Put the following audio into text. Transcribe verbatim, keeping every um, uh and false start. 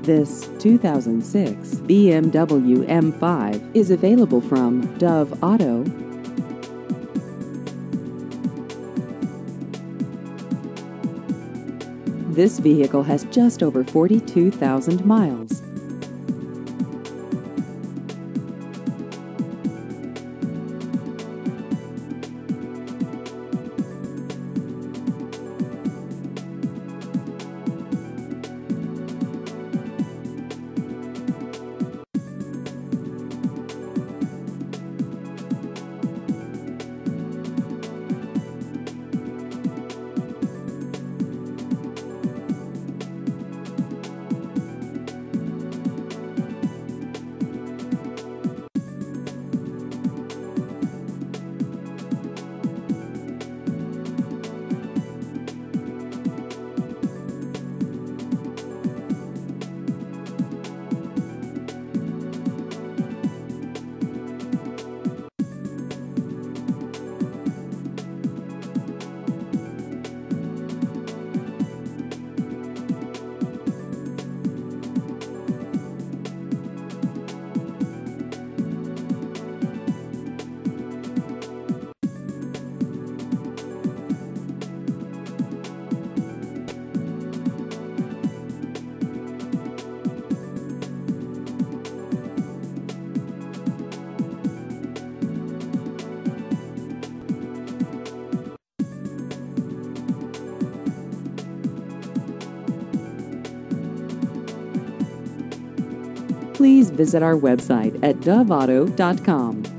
This two thousand six B M W M five is available from Dove Auto. This vehicle has just over forty-two thousand miles. Please visit our website at dove auto dot com.